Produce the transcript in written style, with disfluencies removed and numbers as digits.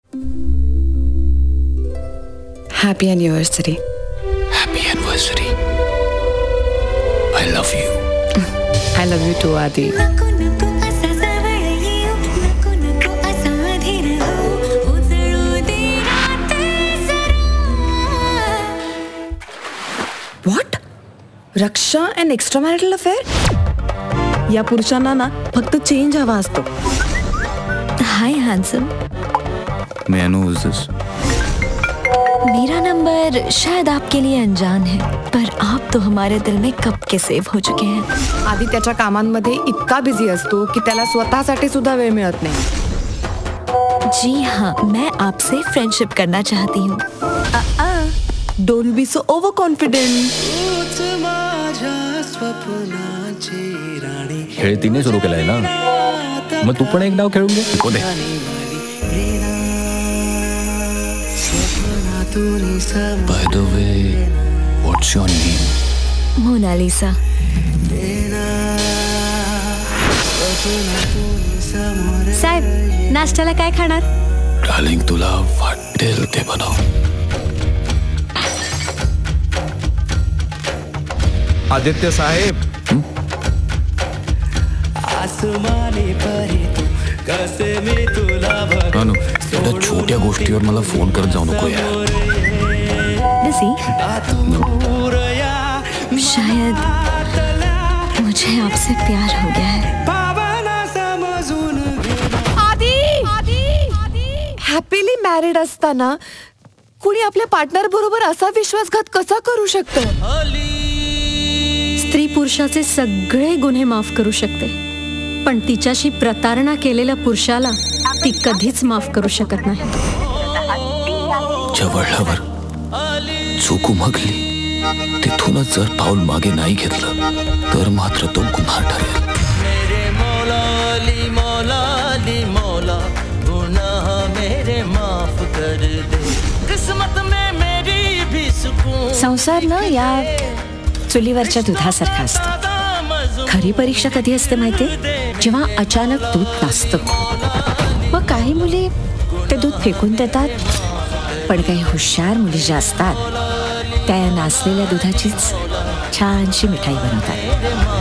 Happy anniversary. Happy anniversary. I love you. I love you too, Adi. What? Raksha an extramarital affair? या पुरुषांना ना फक्त change हवा असतो. Hi handsome. May I know who's this? मेरा नंबर शायद आपके लिए अनजान है, पर आप तो हमारे दिल में कब के सेव हो चुके हैं. आधी त्याच्या कामांमध्ये इतका बिझी असतो की त्याला स्वतःसाठी सुद्धा वेळ मिळत नाही. जी हाँ, मैं आपसे फ्रेंडशिप करना चाहती हूँ. Don't be so overconfident. खेळ तिने सुरू केलाय ना, मग तू पण एक डाव खेळून घे. को दे. By the way, what's your name? Monalisa. साहेब, नाश्त्याला काय खाणार? डार्लिंग तुला वाटेल ते बनव. आदित्य साहेब. अनु, एवढ्या छोट्या गोष्टीवर मला फोन करत जाऊ नको यार. शायद मुझे आपसे प्यार हो गया है. हॅपीली मॅरिड असताना कुणी आपल्या पार्टनर बरोबर असा विश्वासघात कसा करू शकतो? स्त्री पुरुषाचे सगळे गुन्हे माफ करू शकते, पण तिच्याशी प्रतारणा केलेल्या पुरुषाला ती कधीच माफ करू शकत नाही. जवळवर चूक उमगली, तिथूनच जर पाऊल मागे नाही घेतलं तर मात्र तो गुन्हा ठरेल. संसार ना या चुलीवरच्या दुधासारखा असतो. खरी परीक्षा कधी असते माहितीये? जेव्हा अचानक दूध नासतं. मग काही मुली ते दूध फेकून देतात, पण काही हुशार मुली ज्या असतात त्या नासलेल्या दुधाचीच छानशी मिठाई बनवतात.